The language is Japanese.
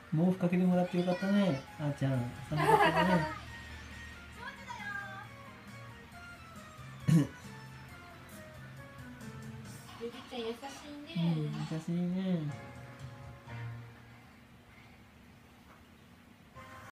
毛布かけてもらってよかったね。あーちゃん、寒かったね。 ゆりちゃん優しいうん、 ね。 優しいね。